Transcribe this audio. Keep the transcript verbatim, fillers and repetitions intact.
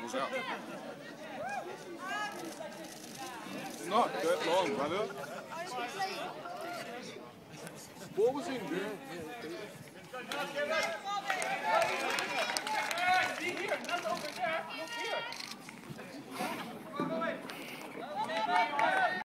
was out. It's not that long, brother. What was in there? Be here, none over there.